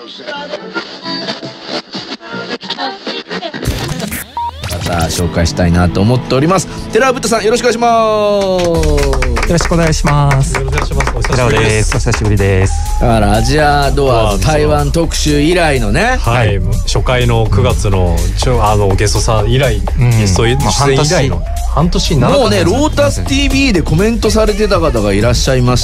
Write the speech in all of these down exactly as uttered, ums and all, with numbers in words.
また紹介したいなと思っております。寺尾ぶったさん、よろしくお願いします。 よろしくお願いします。 よろしくお願いします。お久し寺尾ぶりで。 ですす。お久しぶりです。 だからアジアドアーズ台湾特集以来のね、 はい、初回のくがつのちょあのゲストさん以来、うん、ゲスト出演以来の半年になるもうね、ロータス ティーブイ でコメントされてた方がいらっしゃいまして、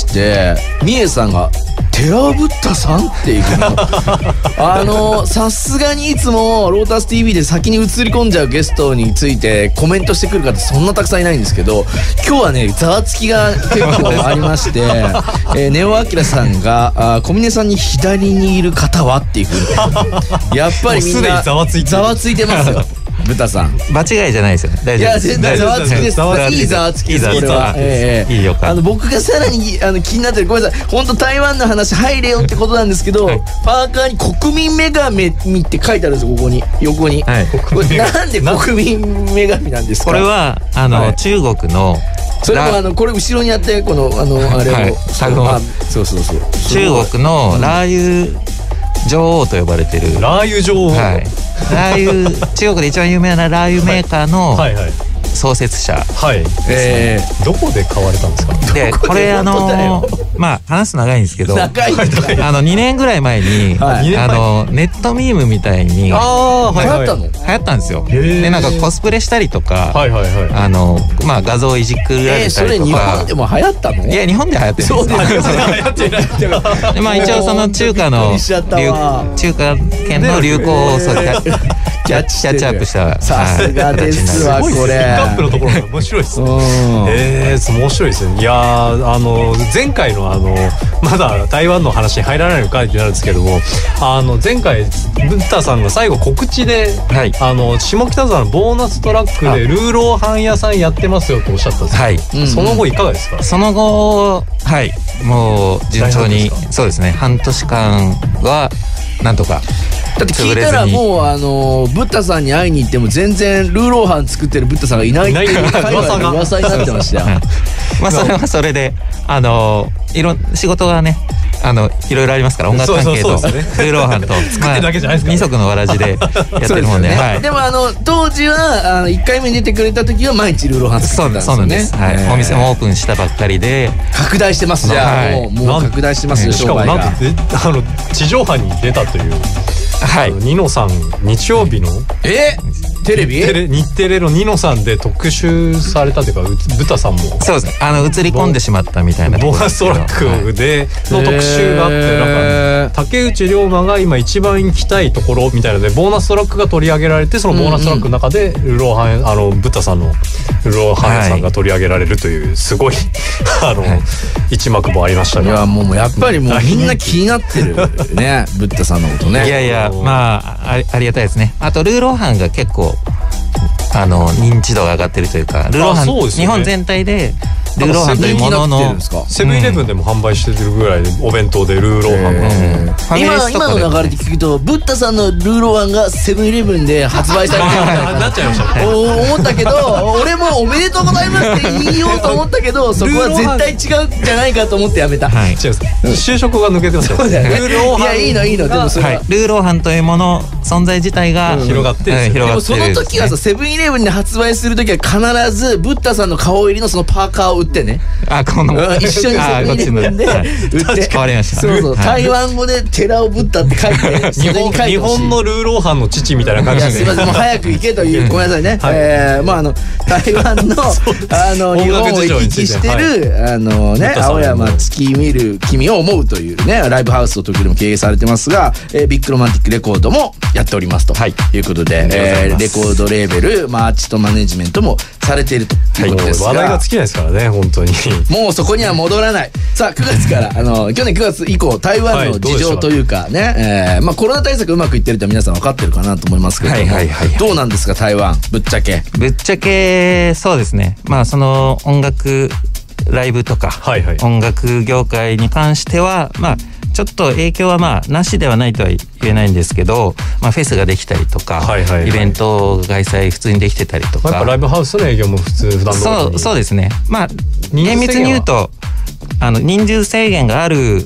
みえさんが寺尾ぶったさんっていうあのさすがにいつもロータス ティーブイ で先に映り込んじゃうゲストについてコメントしてくる方そんなたくさんいないんですけど、今日はねざわつきが結構ありましてえー、ネオアキラさんがあ小峰さんに左にいる方はっていうふうにやっぱりみんなざわついてざわついてますよ。ブタさん間違いじゃないですよ。大いや丈夫です。 絶対ざわつきです。いいざわつきです。これはいいよか。 あの僕がさらにあの気になってる、ごめんなさい、本当台湾の話入れよってことなんですけど、はい、パーカーに国民女神って書いてあるんですよ。ここに横に、はい、これなんで国民女神なんですか。 これはあの、はい、中国のそれもあのこれ後ろにやってこのあのあれを、はい、そうそうそう中国のラー油女王と呼ばれてるラー油女王、 はい、ラー油中国で一番有名なラー油メーカーの創設者、 はい、えー、どこで買われたんですか。 でこれあのまあ話す長いんですけど、 長いあのにねんぐらい前に、はい、あのネットミームみたいにあ流行ったの流行ったんですよ。でなんかコスプレしたりとか、 はいはいはい、 あのまあ画像をいじくられたりとか、えー、それ日本でも流行ったの。 いや日本で流行ってるんですよ。 そうですよ流行ってないでまあ一応その中華の中華圏の流行をそうキャッチキャッチアップしたさすがですわこれ。 ピックアップのところが面白いですね。えー、面白いですね。いやーあの前回のあのまだ台湾の話に入らないのかってなるんですけども、あの前回ブッダさんが最後告知で、はい、あの下北沢のボーナストラックでルーローハン屋さんやってますよとおっしゃったんですけど、はいうんうん、その後いかがですか。 その後はいもう順調にそうですね半年間はなんとか。 だって聞いたらもうあのブッダさんに会いに行っても全然ルーローハン作ってるブッダさんがいないっていう噂が噂になってましたよ。 まあそれはそれであのいろ仕事がねあのいろいろありますから音楽関係とルーローハンと作ってるだけじゃないですか。 二足のわらじでやってるもんで、 でもあの当時はあのいっかいめに出てくれた時は毎日ルーローハン作ってたんですよね。 はい、お店もオープンしたばっかりで拡大してますじゃあもうもう拡大してますよ商売が。 しかもなんとあの地上波に出たという。はい、ニノさん日曜日のえテレビ日テレ日テレのニノさんで特集されたというかブタさんもそうですあの映り込んでしまったみたいなボーナストラックでの特集があってなんか竹内涼真が今一番行きたいところみたいなのでボーナストラックが取り上げられてそのボーナストラックの中でルローハンあのブタさんのルローハンさんが取り上げられるというすごいあの一幕もありましたね。 いやもうやっぱりもうみんな気になってるねブタさんのことね。 いやいやまあ あ, ありがたいですね。あとルーローハンが結構あの認知度が上がってるというかルーローハン、ね、日本全体でルーローハンというもののセブンイレブンでも販売してるぐらいでお弁当でルーローハンが今今の流れで聞くとブッダさんのルーローハンがセブンイレブンで発売されてるみたいななっちゃいましたね。 思ったけど俺もおめでとうございますって言いようと思ったけどそこは絶対違うんじゃないかと思ってやめた。 はい、違う就職が抜けてますよ。 そうだよね。ルーローハンいやいいのいいのでもそれは、はい、 ルーローハンというもの存在自体が、 うん、広がってる、 うん、でもその時はさセブンイレブンで発売する時は必ずブッダさんの顔入りのそのパーカーを売ってね。 あこの一緒にセブンイレブンで売って変わりました。 そうそう台湾語で寺尾ブッダって書いて日本日本のルーローハンの父みたいな感じで。 すみませんもう早く行けというごめんなさいね。えまああの台湾のあの日本を行き来してるあのね青山月見る君を思うというねライブハウスを時々も経営されてますがビッグロマンティックレコードもやっておりますということでレコードレーベルアーティストマネジメントもされているということですが話題が尽きないですからね本当に。 もうそこには戻らない。さあくがつからあの去年くがつ以降台湾の事情というかね、えー、まあコロナ対策うまくいってると皆さん分かってるかなと思いますけれども、はいはいはいはい、どうなんですか台湾ぶっちゃけ。 ぶっちゃけそうですねまあその音楽ライブとか、はいはい、音楽業界に関してはまあちょっと影響はまあなしではないとは言えないんですけど、まあ、フェスができたりとか、はいはいはい、イベント開催普通にできてたりとか、 やっぱライブハウスの営業も普通普段通りに。 そうそうですねまあ厳密に言うとあの人数制限がある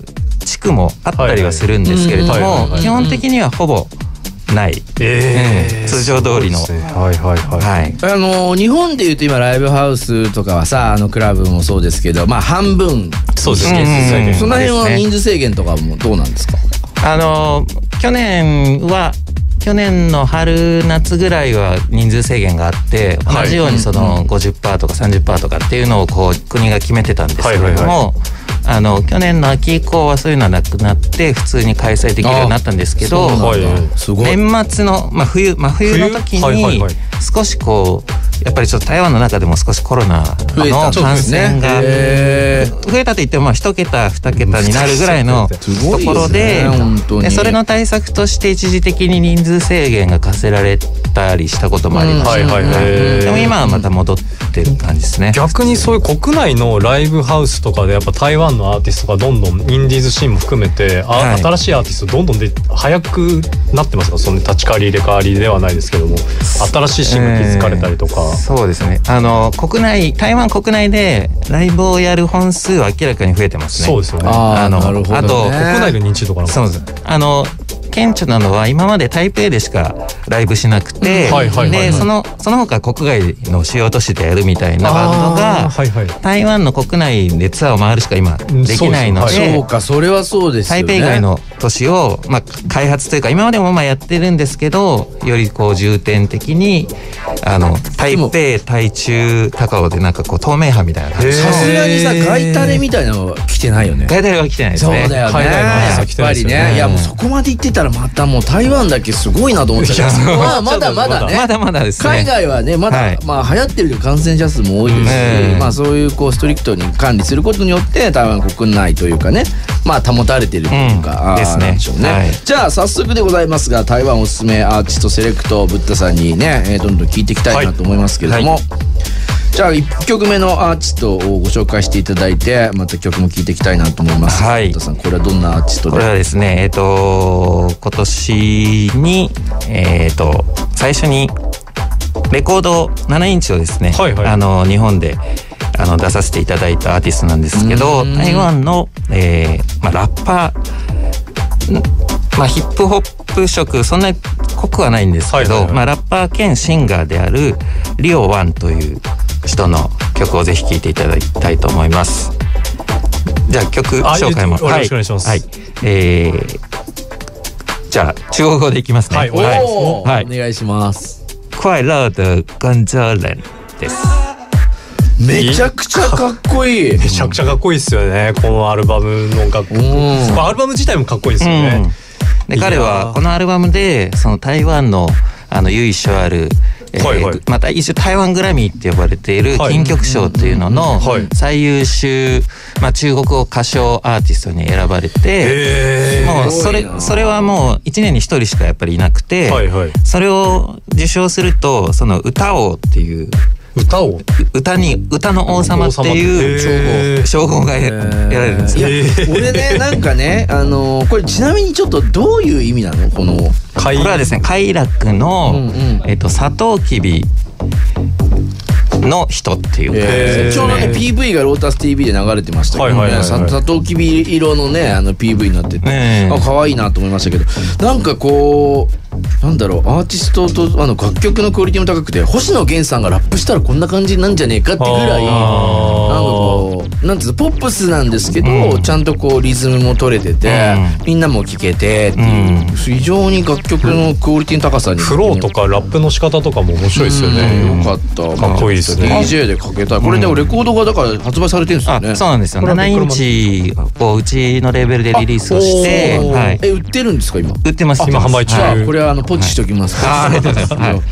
地区もあったりはするんですけれども、基本的にはほぼない、えーうん、通常通りの、 はいはいはい、 あの日本でいうと今ライブハウスとかはさ、あのクラブもそうですけど、まあ半分、 そうですね、 うんうん、その辺は人数制限とかもどうなんですか？ あの去年は去年の春夏ぐらいは人数制限があって、同じようにその ごじゅっパーセント とか さんじゅっパーセント とかっていうのをこう国が決めてたんですけれども、はいはいはい、あの去年の秋以降はそういうのはなくなって普通に開催できるようになったんですけど、年末の、まあ、冬、真冬の時に少しこうやっぱりちょっと台湾の中でも少しコロナの感染が増えたといってもまあ一桁二桁になるぐらいのところで、でそれの対策として一時的に人数制限が課せられたりしたこともありました。でも今はまた戻ってる感じですね。 逆にそういう国内のライブハウスとかでやっぱ台湾のアーティストがどんどんインディーズシーンも含めて、はい、新しいアーティストどんどんで早くなってますか？その立ち替わり入れ替わりではないですけども、新しいシーンが築かれたりとか、 えー、そうですね、あの国内台湾国内でライブをやる本数は明らかに増えてますね。 そうですよね。 あのなるほどね。 あと国内の認知度かな。 そうです。あの顕著なのは今まで台北でしかライブしなくて、でそのその他国外の主要都市でやるみたいなバンドが、はいはい、台湾の国内でツアーを回るしか今できないので、 そう、そうか、それはそうですよね。 台北以外の都市を、まあ、開発というか今までもまあやってるんですけど、よりこう重点的にあの台北、台中、高雄でなんかこう透明版みたいな。 さすがにさガイタレみたいなのは来てないよね。 ガイタレは来てないですね。 そうだよね。やっぱりね、いやもうそこまで行ってたらまたもう台湾だけすごいなと思ってたけど、まあまだまだね、 まだまだですね。 海外はねまだ、はい、まあ流行ってる感染者数も多いですし、うん、まあそういうこうストリクトに管理することによって台湾国内というかね、まあ保たれてるというか、うん、ですね。ね、はい、じゃあ早速でございますが、台湾おすすめアーティストセレクトブッダさんにね、えー、どんどん聞いていきたいなと思いますけれども、はいはい、じゃあいっきょくめのアーティストをご紹介していただいて、また曲も聴いていきたいなと思います。はい、ブッダさん、これはどんなアーティストで？ これはですね、えっと今年にえっと最初にレコードななインチをですね、はいはい、あの日本であの出させていただいたアーティストなんですけど、台湾の、えーまあ、ラッパー、まあ、ヒップホップ色そんなに濃くはないんですけど、はいはいはい、まあ、ラッパー兼シンガーであるリオワンという人の曲をぜひ聴いていただきたいと思います。じゃあ曲紹介もよろしくお願いします。 はいはい、えー、じゃあ中国語でいきますね。はい、 はい、お, はい、お願いします。 快乐的跟着人です。 めちゃくちゃかっこいい。 めちゃくちゃかっこいいですよね、このアルバムの楽曲。アルバム自体もかっこいいですよね。 うん、で彼はこのアルバムでその台湾のあの由緒ある、えーはいはい、また一種台湾グラミーって呼ばれている金曲賞っていうのの最優秀、まあ、中国語歌唱アーティストに選ばれて、もうそれそれはもういちねんにひとりしかやっぱりいなくて、はいはい、それを受賞するとその歌王っていう歌を歌に歌の王様っていう称号が得られるんですよ。 いや俺ねなんかねあのー、これちなみにちょっとどういう意味なのこのこれはですね快楽の、うんうん、えっとサトウキビの人っていう、 えー、ちょうどね ピーブイ がロータス ティーブイ で流れてましたけどね、サトウキビ色のねあの ピーブイ になってて、えー、あ可愛いなと思いましたけど、なんかこうなんだろうアーティストとあの楽曲のクオリティも高くて、星野源さんがラップしたらこんな感じなんじゃねえかってぐらいなんかこうなんていうのポップスなんですけど、うん、ちゃんとこうリズムも取れてて、うん、みんなも聴けてっていう、うん、非常に楽曲のクオリティの高さに、 フローとかラップの仕方とかも面白いですよね。 よかった、 かっこいいですね。 ディージェー でかけたい。これでもレコードがだから発売されてるんですよね。 あ、そうなんですよ。ななインチをうちのレーベルでリリースをして、はい、 え売ってるんですか今？ 売ってます。 今販売中。 はい、これはあのポチしときます。 はい、あ、ありがとうございます。はい、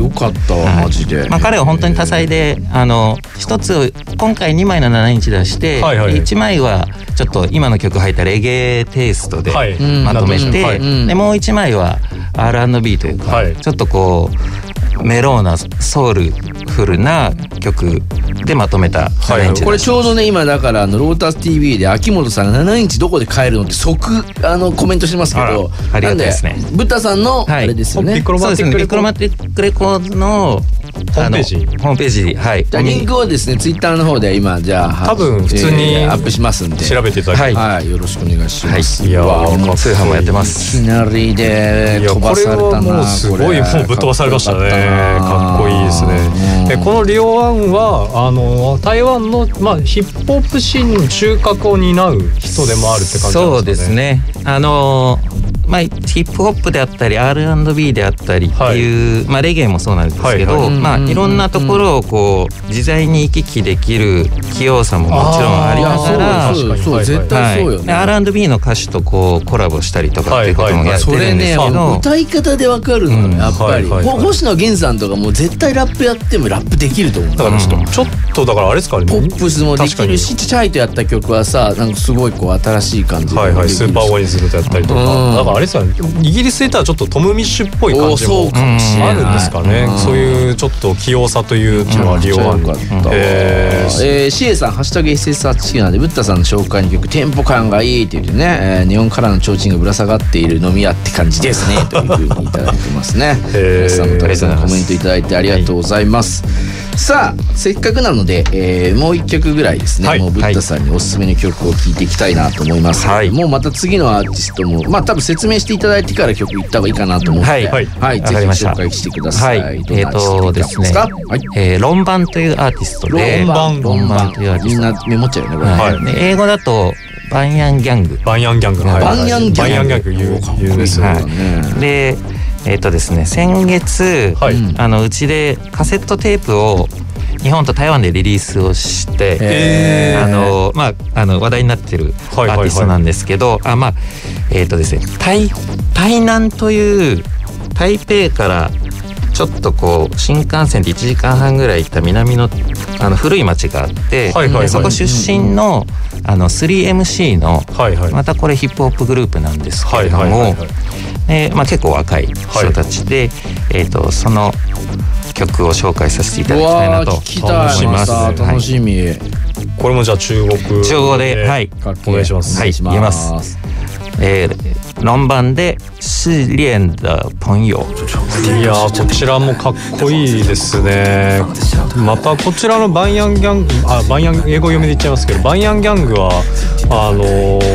よかったわ、はい、マジで。 まあ彼は本当に多彩で、あの一つ今回にまいのななインチ出して、はいはい、いちまいはちょっと今の曲入ったレゲエテイストでまとめて、はい、でもういちまいは アールアンドビー というか、はい、ちょっとこうメローなソウルフルな曲でまとめたななインチ、 はい、これちょうどね今だからあのロータス ティーブイ で秋元さんがななインチどこで買えるのって即あのコメントしてますけど、 ありがたいですね。 ブッダさんのあれですよね。 そうですね。ピクロマティックレコードのホームページホームページはい。 じゃあリンクをですねツイッターの方で今じゃあ多分普通に、 えー、アップしますんで調べていただき、 はい、はい、よろしくお願いします。 はい、いやー通販もやってます。 いきなりで飛ばされたな。 これはもうすごいもうぶっ飛ばされましたね。かっこいいですね。えこのリオワンはあの台湾のまあヒップホップシーンの中核を担う人でもあるって感じなんですかね。 そうですね。あのまあ、ヒップホップであったり アールアンドビー であったりっていう、はい、まあ、レゲエもそうなんですけど、はいはい、まあ、いろんなところをこう自在に行き来できる器用さももちろんありながら、 そう絶対そうよね。 アールアンドビー の歌手とこうコラボしたりとかっていうこともやってるんですけど、 それね歌い方でわかるのよ、やっぱり、はいはいはい、星野源さんとかもう絶対ラップやってもラップできると思う。 だからちょっと、ちょっとだからあれですかね、 ポップスもできるし、チャイとやった曲はさなんかすごいこう新しい感じで、 はいはい、スーパーワイズとやったりとか、うん、だからあれですかね、イギリスで言ったらちょっとトム・ミッシュっぽい感じもあるんですかね。そういうちょっと器用さというのはリオワン。 えー、えー、シエさんハッシュタグ エスエスはちきゅうななでブッダさんの紹介の曲テンポ感がいいって言ってね、えー、ネオンカラーの提灯がぶら下がっている飲み屋って感じですねというふうにいただいてますね。皆さんもたくさんコメントいただいてありがとうございます。さあせっかくなので、えー、もう一曲ぐらいですね、はい、もうブッダさんにおすすめの曲を聴いていきたいなと思います、はい、もうまた次のアーティストもまあ多分説明していただいてから曲いった方がいいかなと思って、はい、はいはい、ぜひ紹介してください。はい、 えっ、ー、とですね、はい、えー、ロンバンというアーティストで、 ロンバン、 ロンバンというアーティスト、 みんなメモっちゃうよねこれ、 はい、で英語だとバンヤンギャング、 バンヤンギャング、 はい、バンヤンギャング、 バンヤンギャング有名ですね。はい、 でえっ、ー、とですね先月、はい、あのうちでカセットテープを日本と台湾でリリースをして、あのまああの話題になってるアーティストなんですけど、はいはいはい、あまあえっ、ー、とですね台台南という台北からちょっとこう新幹線でいちじかんはんぐらい行った南のあの古い町があって、はいはいはい、でそこ出身のあの スリーエムシー の、はいはい、またこれヒップホップグループなんですけれども、はいはいはいはい、でまあ、結構若い人たちで、はい、えーとその曲を紹介させていただきたいなと思います。 楽しみ、はい、 これもじゃあ中国中国で、はい、 お願いします。 はい、言えます。えー、ロンバンで失恋的朋友。 いやーこちらもかっこいいですね。またこちらのバンヤンギャング、あバンヤン英語読みで言っちゃいますけど、バンヤンギャングはあの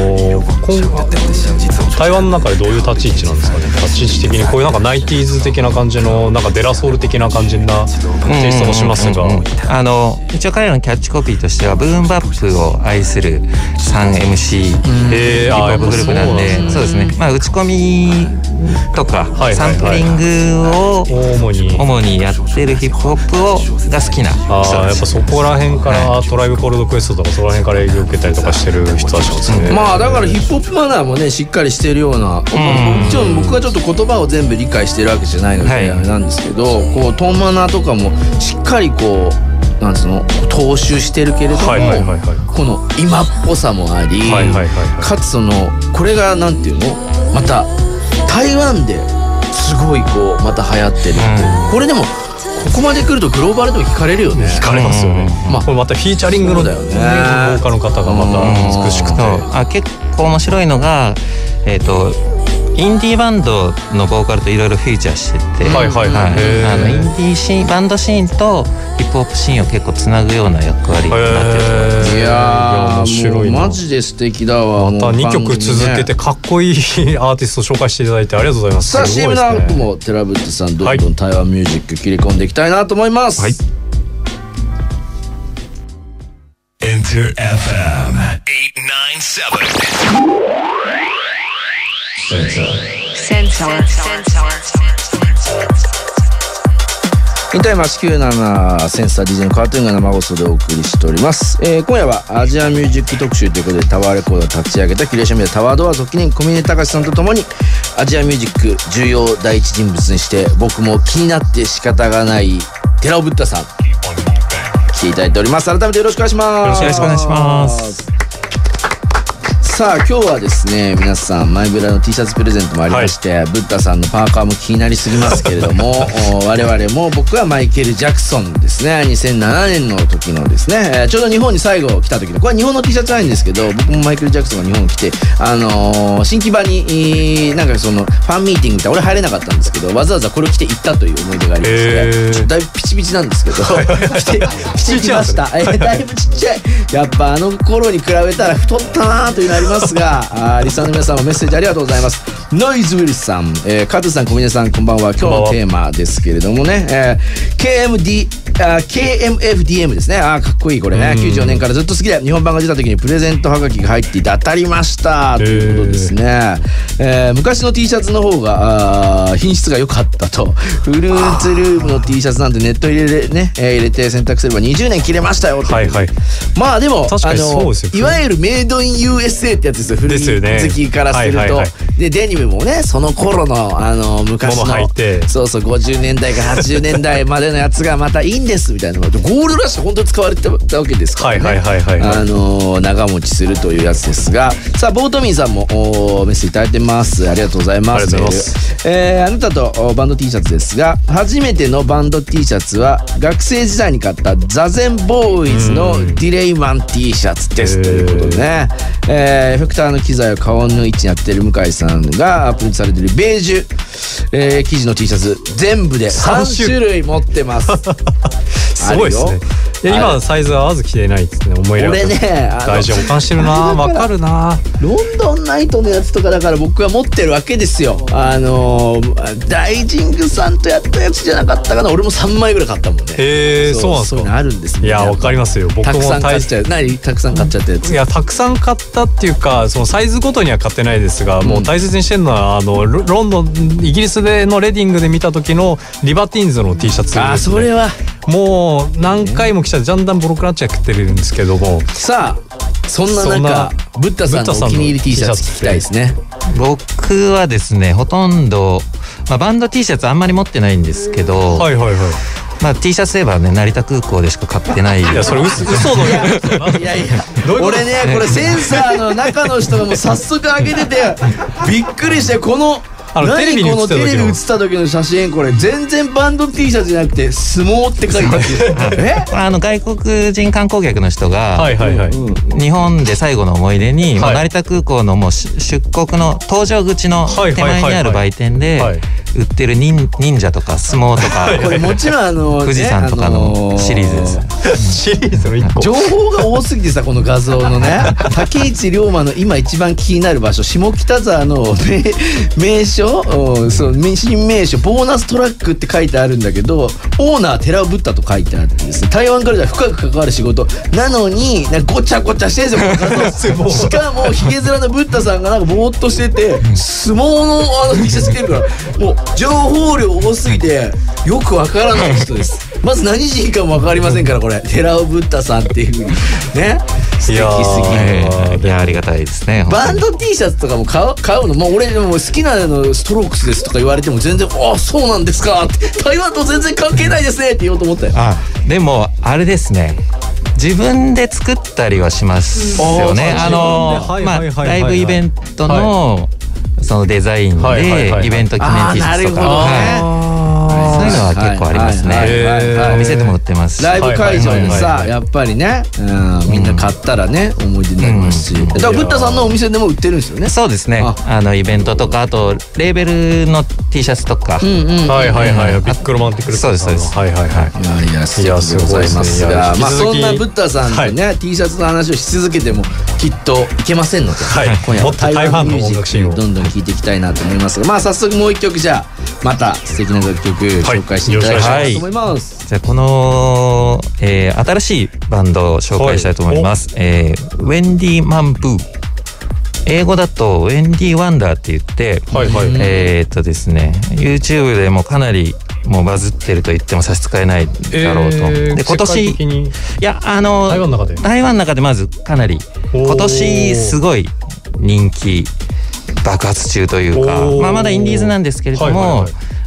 ー、台湾の中でどういう立ち位置なんですかね。立ち位置的にこういうなんかナイティーズ的な感じのなんかデラソウル的な感じなテイストもしますが、 あの一応彼らのキャッチコピーとしてはブーンバップを愛する スリーエムシー ヒップホップグループなんで、そうですね、まあ打ち込みとかサンプリングを主に主にやってるヒップホップをが好きな人たち。 あやっぱそこら辺から、はい、トライブコールドクエストとかそこら辺から影響を受けたりとかしてる人たちですね。 まあだからヒップホップマナーもねしっかりしてるような、もちろん僕がちょっと言葉を全部理解してるわけじゃないのであれなんですけど、はい、こうトーンマナーとかもしっかりこうなんつうの踏襲してるけれども、はいはいはいはい、この今っぽさもあり、はいはいはいはい、かつそのこれがなんていうのまた台湾ですごいこうまた流行ってるって、うん、これでもここまで来るとグローバルでも聞かれるよね。 聞かれますよね、うん、まあこれまたフィーチャリングのだよね、ボーカルの方がまた美しくて、 あ結構面白いのがえっ、ー、とインディーバンドのボーカルといろいろフィーチャーしてて、はいはいはい、あのインディーシーンバンドシーンとヒップホップシーンを結構つなぐような役割になってると思います。 いやー面白いな、もうマジで素敵だわ。 またにきょく続けてかっこいいアーティストを紹介していただいてありがとうございます。 さあ シーエム のアップもテラブッチさんどんどん台湾ミュージック切り込んでいきたいなと思います。はい、Enter エフエム はちきゅうななセンサーセンサーインタイムはちきゅうななセンサー ディージェー のカートゥーンが生放送でお送りしております、えー、今夜はアジアミュージック特集ということでタワーレコードを立ち上げたキュレーションメディアタワードアーズ記念小峰隆さんとともにアジアミュージック重要第一人物にして僕も気になって仕方がない寺尾ブッダさん来ていただいております。改めてよろしくお願いします。 よろしくお願いします。 さあ今日はですね、皆さんマイブラの T シャツプレゼントもありまして、はい、ブッダさんのパーカーも気になりすぎますけれども我々も、僕はマイケル・ジャクソンですね、にせんななねんの時のですね、ちょうど日本に最後来た時の、これは日本の T シャツないんですけど、僕もマイケル・ジャクソンが日本に来て、あのー、新木場になんかそのファンミーティングって俺入れなかったんですけど、わざわざこれを着て行ったという思い出がありまして、ちょっとだいぶピチピチなんですけど着て着てきました。えー、だいぶちっちゃい、やっぱあの頃に比べたら太ったなというのありますが、あリスナーの皆さんもメッセージありがとうございます。ノイズウィルスさん、えー、カズさん、小峰さん、こんばんは。今日のテーマですけれどもね、えー、ケーエムディー あ ケーエムエフディーエム ですね。あかっこいいこれね。きゅうじゅうよねんからずっと好きで、日本版が出た時にプレゼントはがきが入っていて当たりましたということですね。えー、昔の T シャツの方があ品質が良かったと。フルーツルームの T シャツなんてネット入れね、えー、入れて洗濯すればにじゅうねん着れましたよと。はいはい。まあでも確かにそうですよ。 いわゆるメイドイン ユーエスエー ってやつですよ。古着好きからすると、はいはいはい、でデニムもね、その頃のあの昔のそうそうごじゅうねんだいからはちじゅうねんだいまでのやつがまたいいんですみたいなので、ゴールドラッシュ本当に使われてたわけですからね。はいはいはいはい、あの長持ちするというやつですが、さあボートミンさんもメッセージいただいてます。ありがとうございます。ありがとうございます。えー、あなたとバンド T シャツですが、初めてのバンド T シャツは学生時代に買ったザゼンボーイズのディレイマン T シャツですということでね、えー、エフェクターの機材を顔の位置にやってる向井さんがプリントされてるベージュ、えー、生地の T シャツ全部でさんしゅるい持ってますすごいですね。今サイズは合わず着てないですね。思い入れ俺ね、 大事保管してるな。わかるな。 ロンドンナイトのやつとかだから僕は持ってるわけですよ。あのー、ダイジングさんとやったやつじゃなかったかな。俺もさんまいぐらい買ったもんね。 へえ、そうなんですか。 そういうのあるんですね。 いやわかりますよ。僕もたくさん買っちゃう。何たくさん買っちゃったやつ。 いやたくさん買ったっていうか、そのサイズごとには買ってないですが、うん、もう大切にしてるのはあのロンドンイギリスでのレディングで見た時のリバティーンズの T シャツですね。 あ、それはもう何回も着ちゃってだんだんボロくなっちゃってるんですけども、 さあそんな中ブッダさんのお気に入り T シャツ聞きたいですね。 僕はですね、ほとんど、まあ、バンド T シャツあんまり持ってないんですけど、はいはいはい、まあ、T シャツといえばね、成田空港でしか買ってない。いやそれ嘘嘘のいやいやいや俺ね、これセンサーの中の人がもう早速上げててびっくりして、このあのテレビに映った時のテレビに映った時の写真、これ全然バンド T シャツじゃなくて相撲って書いてあるえあの外国人観光客の人が、はいはいはい、日本で最後の思い出に、はい、成田空港のもう出国の搭乗口の手前にある売店で売ってる 忍, 忍者とか相撲とかこれもちろんあの、 富士山とかのシリーズです、あのー、 シリーズのいっこ情報が多すぎてさ、この画像のね竹内涼真の今一番気になる場所、下北沢の名所、そう新名所ボーナストラックって書いてあるんだけど、オーナー寺尾ブッダと書いてあるんですね。台湾からじゃ深く関わる仕事なのになんかごちゃごちゃしてるんですよしかもヒゲ面のブッダさんがなんかぼーっとしてて、相撲のあの T シャツ着てるからもう情報量多すぎてよくわからない人です。まず何人かもわかりませんから、これ寺尾ブッダさんっていう風にね、素敵すぎる。 いやありがたいですね。 バンド T シャツとかも買う、買うのもう俺でも好きなのストロークスですとか言われても全然、ああそうなんですかって、台湾と全然関係ないですねって言おうと思ったよ。 あでもあれですね、自分で作ったりはしますよね。あのまあライブイベントのそのデザインでイベント記念 T シャツとか、そういうのは結構ありますね。お店でも売ってますし、 ライブ会場でさやっぱりね、みんな買ったらね思い出になりますし、だからブッダさんのお店でも売ってるんですよね。 そうですね、あのイベントとか、あとレーベルの T シャツとか、 はいはいはい、ビッグロマンティックル、 そうですそうです、 はいはいはい、 いやいや素敵でございますが、まあそんなブッダさんとね T シャツの話をし続けてもきっといけませんので、今夜は台湾ミュージックをどんどん聴いていきたいなと思いますが、まあ早速もう一曲じゃあまた素敵な楽曲紹介していただきたいと思います。 じゃあこの、えー、新しいバンドを紹介したいと思います。えー、ウェンディ・マンブー、英語だとウェンディ・ワンダーって言って、はいはい、えー、っとですね YouTube でもかなりもうバズってると言っても差し支えないだろうと、えー、で今年いやあの台湾の中で台湾の中でまずかなり今年すごい人気爆発中というか、まあ、まだインディーズなんですけれども、はいはいはい、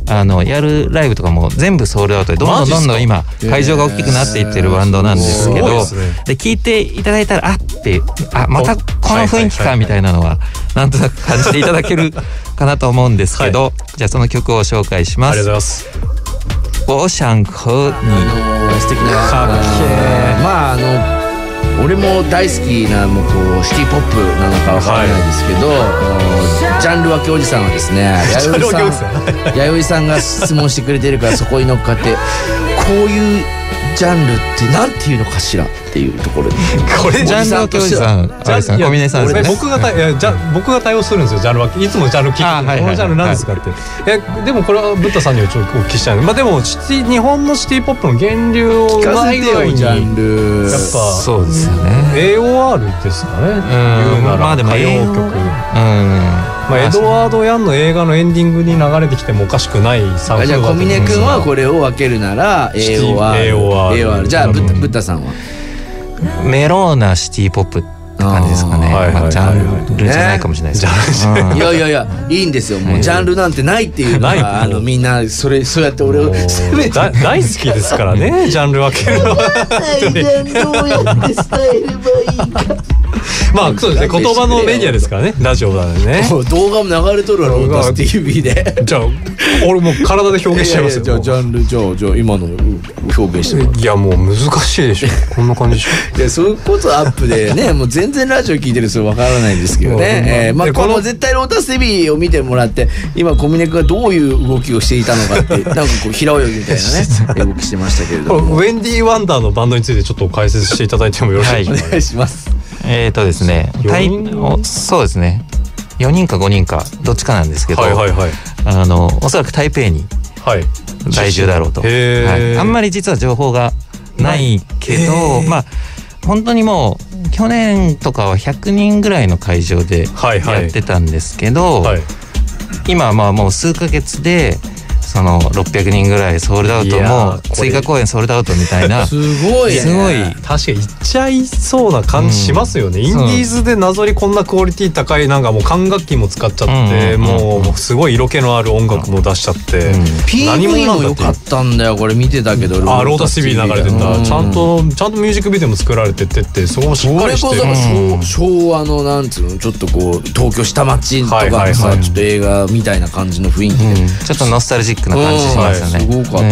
あのやるライブとかも全部ソールドアウトでどんどんどんどん今会場が大きくなっていってるバンドなんですけど、で聴いていただいたらあってあまたこの雰囲気かみたいなのはなんとなく感じていただけるかなと思うんですけど、はい、じゃあその曲を紹介します。 ありがとうございます。 我想和你。 素敵なかっけー。 まああの俺も大好きなもうこうシティポップなのかわからないですけど、はい、ジャンル分けおじさんはですね、弥生さん弥生さんが質問してくれてるからそこに乗っかってこういうジャンルってなんていうのかしらっていうところでこれジャンル分けおじさん小峰さんですね。 僕がいやじゃ僕が対応するんですよ。ジャンル分けいつもジャンル聞く、はいはい、このジャンルなんですかって、はい、えでもこれはブッダさんにはちょっとお聞きしたい。まあでもシティ日本のシティポップの源流をうまい具合にジャンルやっぱそうですよねエーオーアール ですかね。言うなら歌謡曲、まあエドワード・ヤンの映画のエンディングに流れてきてもおかしくないサウンドだと思うんですよ。 じゃあ小峰君はこれを分けるなら エーオーアール エーオーアール じゃあブッダさんはメローなシティポップって感じですかね。まあジャンルじゃないかもしれないですけど、 いやいやいやいいんですよ。もうジャンルなんてないっていうのはあのみんなそれそうやって俺を責めて大好きですからねジャンル分けるのは。 ジャンルどうやって伝えればいいか。 まあそうですね、言葉のメディアですからね、ラジオだね。 動画も流れとるわロータス ティーブイ で。 じゃあ俺も体で表現しちゃいますよ。 じゃあジャンルじゃあじゃあ今の表現してもらう。 いやもう難しいでしょこんな感じでしょ。 いやそういうことアップでねもう全然ラジオ聞いてる人わからないんですけどね。えー、まあこの絶対ロータス ティーブイ を見てもらって今小峰君がどういう動きをしていたのかってなんかこう平泳ぎみたいなね動きしてましたけれども。 ウェンディ・ワンダーのバンドについてちょっと解説していただいてもよろしいですか。 お願いします。 えーとですね、そうですね、よにんかごにんかどっちかなんですけど、はいはいはい、あのおそらく台北に在住だろうと、はい、あんまり実は情報がないけど、まあ本当にもう去年とかはひゃくにんぐらいの会場でやってたんですけど、はいはい、今はまあもう数ヶ月でそのろっぴゃくにんぐらいソールドアウトも追加公演ソールドアウトみたいなすごいすごい確かにいっちゃいそうな感じしますよね、うん、インディーズでなぞりこんなクオリティ高いなんかもう管楽器も使っちゃって、うん、もうすごい色気のある音楽も出しちゃって、うん、 ピーブイ も良かったんだよこれ見てたけどあロータス ティーブイ 流れてた、うん、ちゃんとちゃんとミュージックビデオも作られてってってそこもしっかりしてる、 うん、昭和のなんつうのちょっとこう東京下町とかのさ、はいはいはい、ちょっと映画みたいな感じの雰囲気で、うん、 ちょっとノスタルジックな感じしますよね、 すごかった、うん、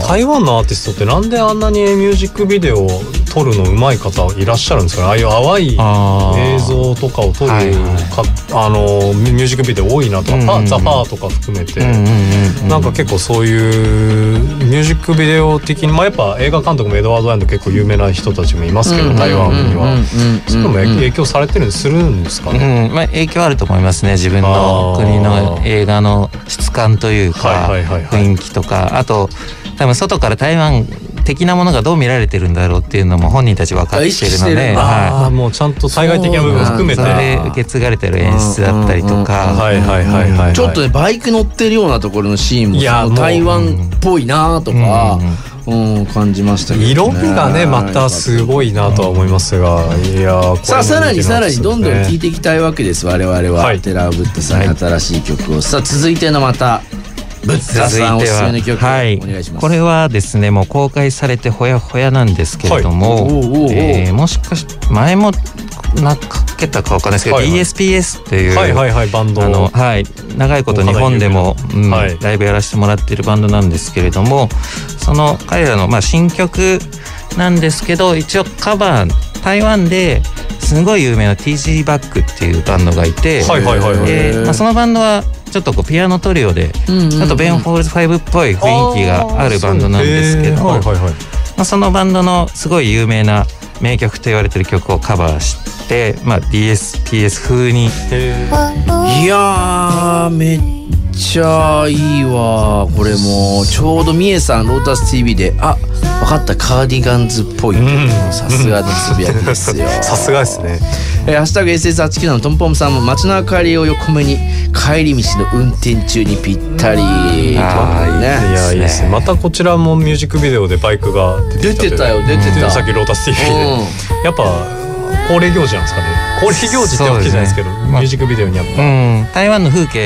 台湾のアーティストってなんであんなにミュージックビデオを撮るの上手い方いらっしゃるんですかね。ああいう淡い映像とかを撮る、はいはい、あのミュージックビデオ多いなとか、うんうん、ザ・パーとか含めて、うんうんうん、なんか結構そういうミュージックビデオ的に、まあ、やっぱ映画監督もエドワード・ヤンド結構有名な人たちもいますけど、うん、台湾にはそれも影響されてるんでするんですかね、 うんまあ、影響あると思いますね。自分の国の映画の質感というか、はいはいはいはい、雰囲気とかあと多分外から台湾的なものがどう見られてるんだろうっていうのも本人たち分かっているので、 あ、はい、もうちゃんと対外的な部分含めてそれで受け継がれてる演出だったりとかちょっとねバイク乗ってるようなところのシーンもその台湾っぽいなとか、うんうん、感じましたけどね。 色味がねまたすごいなとは思いますが、いやさあさらにさらにどんどん聴いていきたいわけです我々は、はい、テラーブッダさんに新しい曲を、さあ続いてのまたブッダさんおすすめの曲、はい、お願いします。 これはですねもう公開されてほやほやなんですけれども、はい、おうおうおう、えー、もしかし前もなかけたかわかんないですけど、はいはい、ディーエスピーエス っていう、 はいはいはい、バンドあの、はい、長いこと日本でも、うんはい、ライブやらせてもらっているバンドなんですけれども、その彼らの、まあ、新曲なんですけど一応カバー台湾ですごい有名な ティージー バックっていうバンドがいて、はいはいはいはい、えーまあ、そのバンドはちょっとこうピアノトリオで、うんうんうん、あとベン・ホールズファイブっぽい雰囲気があるバンドなんですけど、はいはいはい、まあ、そのバンドのすごい有名な名曲と言われてる曲をカバーして、まあ、ディーエスピーエス 風に。 いやーめっちゃいいわこれもちょうどみえさんロータス ティーブイ であ分かったカーディガンズっぽい、さすがのつぶやきですよさすがですね。 えー、ハッシュタグ エスエスはちきゅうなな トンポムさんも街の明かりを横目に帰り道の運転中にぴったり、 あー、ね、いやいいですね。またこちらもミュージックビデオでバイクが出てたよ出てたさっきロータス ティーブイ で、うん、やっぱ恒例行事なんですかね。恒例行事ってわけじゃないですけど、まあ、ミュージックビデオにやっぱ、 うん、台湾の風景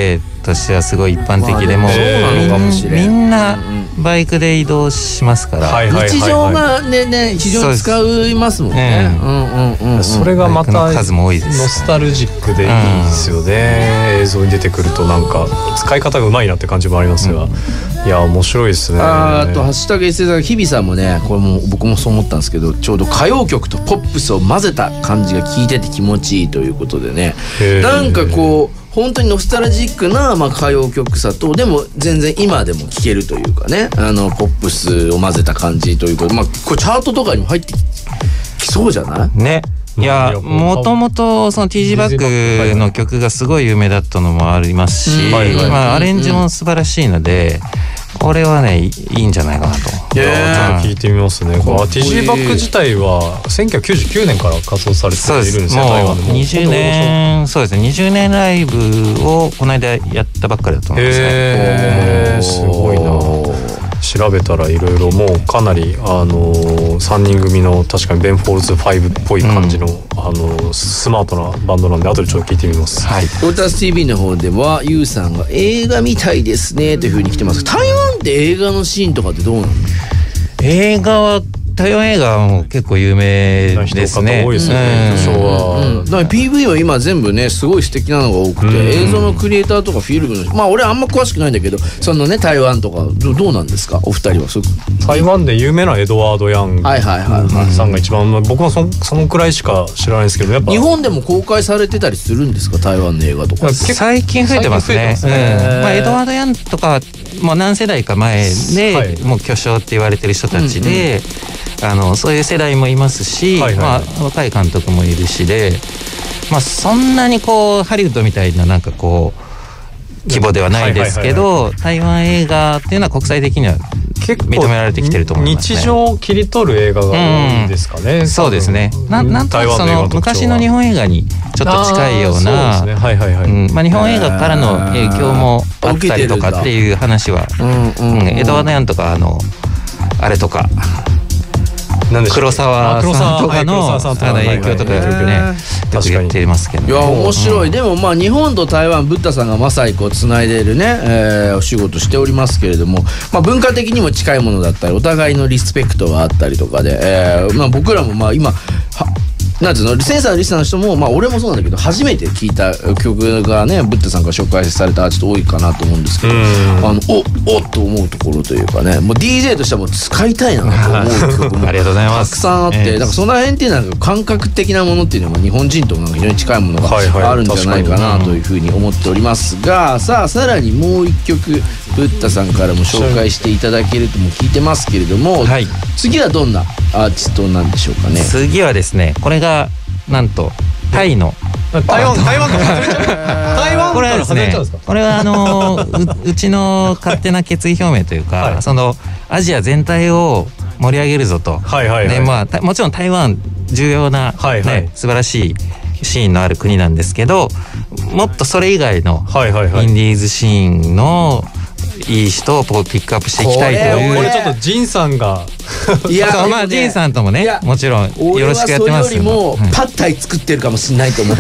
としてはすごい一般的でも、 まあそうなのかもしれん。 みんなバイクで移動しますから、 はいはいはいはい、 日常がねね日常に使いますもんね。 ううんうんうんうん。 それがまたバイクの数も多いです。 ノスタルジックでいいですよね、映像に出てくるとなんか使い方がうまいなって感じもありますが、いや面白いですね。 ああとハッシュタグ エスエス さん日比さんもね、これも僕もそう思ったんですけど、ちょうど歌謡曲とポップスを混ぜた感じが聴いてて気持ちいいということでね、なんかこう本当にノスタルジックな、まあ、歌謡曲さとでも全然今でも聴けるというかね、あのポップスを混ぜた感じということで、まあ、これチャートとかにも入ってきそうじゃないね。いやもともとその ティージー バックの曲がすごい有名だったのもありますし、まあ、アレンジも素晴らしいので、これはねいいんじゃないかなと。 いや聞いてみますね。ティージー バック自体はせんきゅうひゃくきゅうじゅうきゅうねんから活動されているんですよ。 もうにじゅうねん、そうですね、にじゅうねんライブをこの間やったばっかりだと思いますね。 へーすごいな。調べたらいろいろもうかなりあのー、さんにん組の確かにベン・フォールズファイブっぽい感じの、うん、あのー、スマートなバンドなんで後でちょっと聞いてみます。 はい、ロータス ティーブイ の方ではユウさんが映画みたいですねという風に来てます。台湾って映画のシーンとかってどうなの？ 映画は台湾映画はもう結構有名ですね。 多いですね。 うんうんうん、だから ピーブイ は今全部ねすごい素敵なのが多くて、うん、映像のクリエイターとかフィルムの、まあ俺あんま詳しくないんだけど、そのね台湾とか ど, どうなんですかお二人は。そ台湾で有名なエドワード・ヤンさんが一番、僕は そ, そのくらいしか知らないですけど、やっぱ日本でも公開されてたりするんですか台湾の映画とか。 最近増えてますね。うん、まあ、エドワード・ヤンとかもう何世代か前で、はい、もう巨匠って言われてる人たちで、うんうん、あのそういう世代もいますし、はいはい、まあ、若い監督もいるしで、まあ、そんなにこうハリウッドみたいななんかこう規模ではないですけど、台湾映画っていうのは国際的には結構認められてきてると思いますね。 日常を切り取る映画が多いですかね。うん、 そうですね。な、なんとなくその昔の日本映画にちょっと近いような、日本映画からの影響もあったりとかっていう話は、うんうん、エドワード・ヤンとかあのあれとか。黒沢さんとかの影響とかねよくやってますけど、ね、 いや面白い、うん、でもまあ日本と台湾ブッダさんがまさにこうつないでいるね、えー、お仕事しておりますけれども、まあ、文化的にも近いものだったりお互いのリスペクトがあったりとかで、えーまあ、僕らもまあ今はなんていうのセンサーのリスナーの人も、まあ、俺もそうなんだけど初めて聴いた曲がねブッダさんから紹介されたアーティスト多いかなと思うんですけど、あのおおっと思うところというかね、もう ディージェー としてはもう使いたいなと思う曲もありがとうございます。 たくさんあって、えー、だからその辺っていうのは感覚的なものっていうのは日本人となんか非常に近いものがあるんじゃないかなというふうに思っておりますが、さあさらにもう一曲ブッダさんからも紹介していただけるとも聞いてますけれども、はい、次はどんなアーティストなんでしょうかね。 次はですね、これがなんとタイの台湾台湾から始めちゃう台湾から始めちゃうんですか。 これはあの う, うちの勝手な決意表明というか、はい、そのアジア全体を盛り上げるぞと、はいはいはい、でまあ、もちろん台湾重要な、ね、はいはい、素晴らしいシーンのある国なんですけど、もっとそれ以外のインディーズシーンのいい人をピックアップしていきたいという。 これちょっとジンさんがいやそう、まあジンさんともねもちろんよろしくやってます。 俺はそれよりもパッタイ作ってるかもしれないと思った。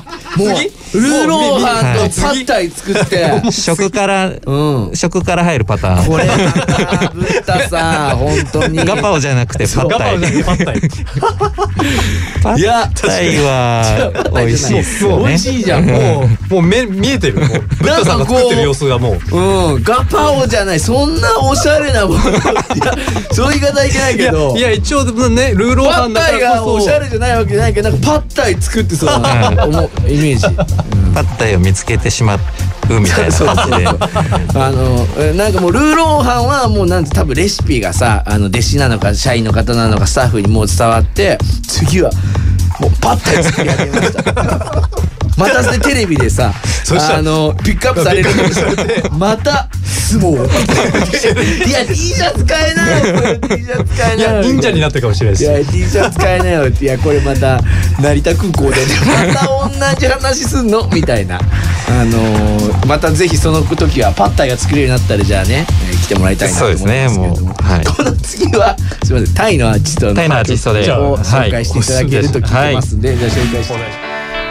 もうルーローハンとパッタイ作って食から食から入るパターン。 これブッダさん本当にガパオじゃなくてパッタイ。 パッタイパッタイは美味しいですよね。 美味しいじゃん。もうもう目見えてる。もうブッダさんが作ってる様子がもう。 うん、ガパオじゃない、そんなおしゃれなもの。いやそういう言い方はいけないけど、 いや一応ねルーローハンだからこそパッタイがおしゃれじゃないわけじゃないけど、なんかパッタイ作ってそうなイメージ。 パッタイを見つけてしまうみたいな感じであのなんかもうルーローハンはもうなんて多分レシピがさ、あの弟子なのか社員の方なのかスタッフにもう伝わって、次はもうパッタイ作り上げましたまたでテレビでさあのピックアップされるとまた相撲いや T シャツ買えないよ T シャツ買えないよ、いや忍者になってるかもしれないです。 いや T シャツ買えないよ、いやこれまた成田空港でまた同じ話すんのみたいな、あのー、またぜひその時はパッタイが作れるようになったらじゃあね、えー、来てもらいたいなと思いますけれども、ね、はい、この次はすみませんタイのアーティストのタイのアーティストでを紹介していただけると聞いてますんで、はい、じゃあ紹介して。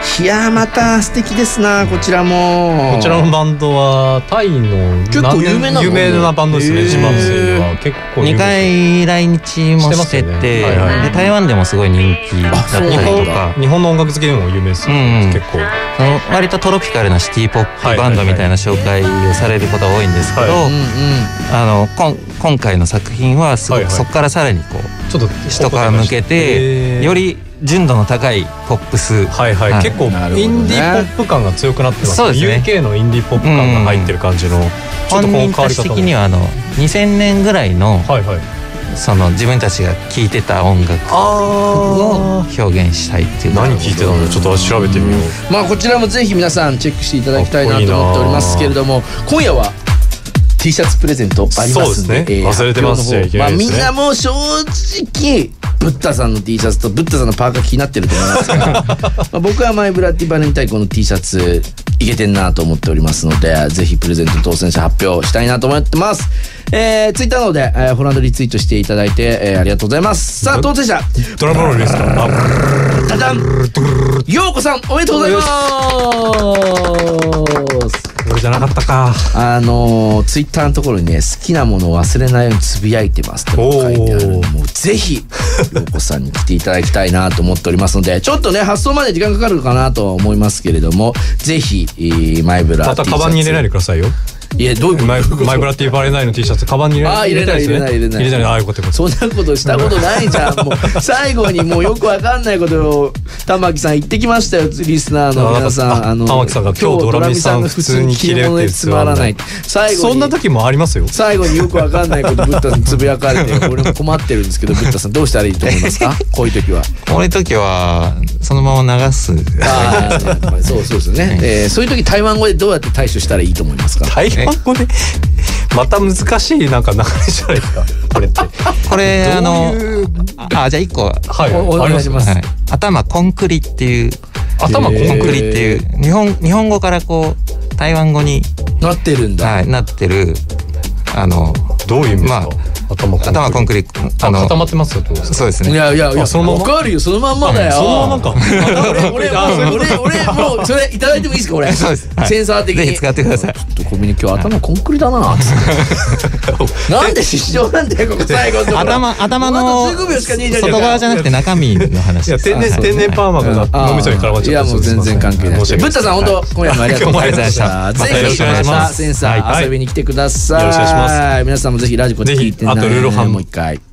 いやーまた素敵ですなこちらも。 こちらのバンドはタイの結構有名な有名なバンドですね。ジバンセイは結構にかい来日もしてて、はいはい、で台湾でもすごい人気だったりとか、 日本の音楽好きでも有名ですよ、ね、うん、結構その割とトロピカルなシティポップバンドみたいな紹介をされることが多いんですけど、あのこ今回の作品はすごくそこからさらにこうちょっと人から向けてより純度の高いポップス、 はいはい、はい、結構インディーポップ感が強くなってますね。 そうですね。 ユーケー のインディーポップ感が入ってる感じの、うん、 ちょっとこう変わり方も。本人たち的にはあのにせんねんぐらいの、はいはい、その自分たちが聴いてた音楽を表現したいっていう。 何聴いてたの？ちょっと調べてみよう。 まあこちらもぜひ皆さんチェックしていただきたいなと思っておりますけれども、今夜はT シャツプレゼントありますんで、 ね、忘れてますし、 まあみんなもう正直ブッダさんの T シャツとブッダさんのパーカー気になってると思いますがまあ僕はマイブラッディバレンタインこの T シャツいけてんなと思っておりますので、ぜひプレゼント当選者発表したいなと思ってます。えー、ツイッターの方で、えー、フォローリツイートしていただいて、えー、ありがとうございます。さあ当選者ドラムロールですか。 ダダンようこさんおめでとうございます。 俺じゃなかったか。 あのー、ツイッターのところにね好きなものを忘れないようにつぶやいてますって書いてあるので、もうぜひようこさんに来ていただきたいなと思っておりますので、ちょっとね発送まで時間かかるかなとは思いますけれども、ぜひ、えー、マイブラ T シャツまたカバンに入れないでくださいよ。 いやどういうマイマイブラティバレないの T シャツカバンに入れない。 あ入れない入れない入れない入れない。ああいうことそんなことしたことないじゃん。もう最後にもうよくわかんないことを玉木さん言ってきましたよ。リスナーの皆さん、あの玉木さんが今日ドラミさん普通に着れるってつまらない。最後にそんな時もありますよ。 最後によくわかんないことブッダさんにつぶやかれて俺も困ってるんですけど、ブッダさんどうしたらいいと思いますか？こういう時は。 こういう時はそのまま流す。 ああそうそうですね。えー、そういう時台湾語でどうやって対処したらいいと思いますか？ 台湾語でまた難しいなんか流れじゃないですかこれって。 これあのあじゃあ一個はいお願いします。 頭コンクリっていう頭コンクリっていう日本日本語からこう台湾語になってるんだ。 はいなってるあのどういう意味ですか？ 頭コンクリあの固まってますよと。 そうですね。 いやいやいやそのままわかるよそのまんまだよ。 そのままか。 俺俺俺俺もうそれいただいてもいいですか俺。 そうです。 センサー的にぜひ使ってください。 ちょっと小峰今日頭コンクリだな。なんで失笑なんだよここ最後のところ。 頭頭の外側じゃなくて中身の話。 いや天然天然パーマが脳みそに絡まっちゃった。 いやもう全然関係ない。ブッダさん本当今夜もありがとうございました。ぜひまたセンサー遊びに来てください。 よろしくお願いします。 皆さんもぜひラジコで聞いてね。 あとルーローハンもう一回。